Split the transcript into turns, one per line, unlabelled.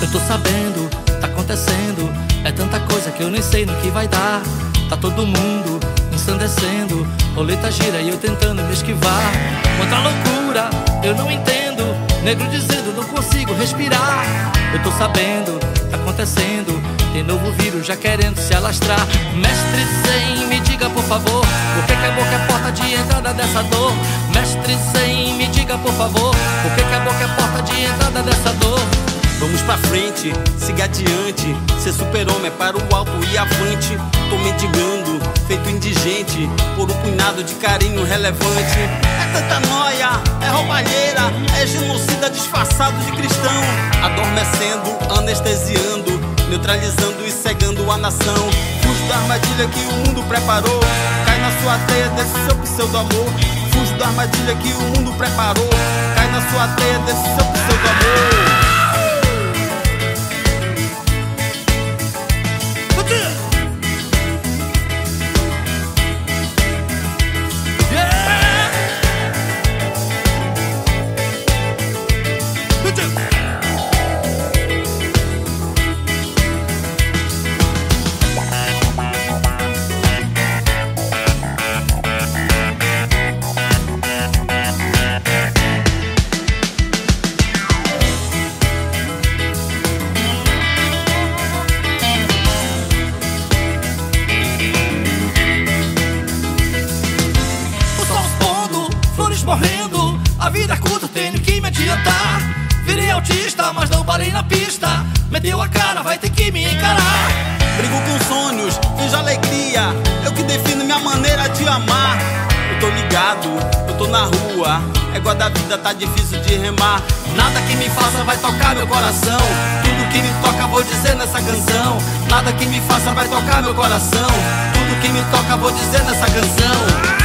Eu tô sabendo, tá acontecendo, é tanta coisa que eu nem sei no que vai dar. Tá todo mundo ensandecendo, roleta gira e eu tentando me esquivar. Quanta loucura, eu não entendo, negro dizendo não consigo respirar. Eu tô sabendo, tá acontecendo, tem novo vírus já querendo se alastrar. Mestre Zen, me diga por favor, por que a boca é porta de entrada dessa dor? Mestre Zen, me diga por favor, por que a boca é porta de entrada dessa dor?
Vamos pra frente, siga adiante, ser super-homem para o alto e avante. Tô mendigando, feito indigente, por um punhado de carinho relevante. É tanta noia, é roubalheira, é genocida disfarçado de cristão. Adormecendo, anestesiando, neutralizando e cegando a nação. Fujo da armadilha que o mundo preparou, cai na sua teia desse seu pseudo-amor. Fujo da armadilha que o mundo preparou, cai na sua teia desse seu pseudo-amor.
Morrendo, a vida é curta, tenho que me adiantar. Virei autista, mas não parei na pista. Meteu a cara, vai ter que me encarar.
Brigo com sonhos, finjo alegria, eu que defino minha maneira de amar. Eu tô ligado, eu tô na rua, égua da vida tá difícil de remar.
Nada que me faça vai tocar meu coração, tudo que me toca vou dizer nessa canção. Nada que me faça vai tocar meu coração, tudo que me toca vou dizer nessa canção.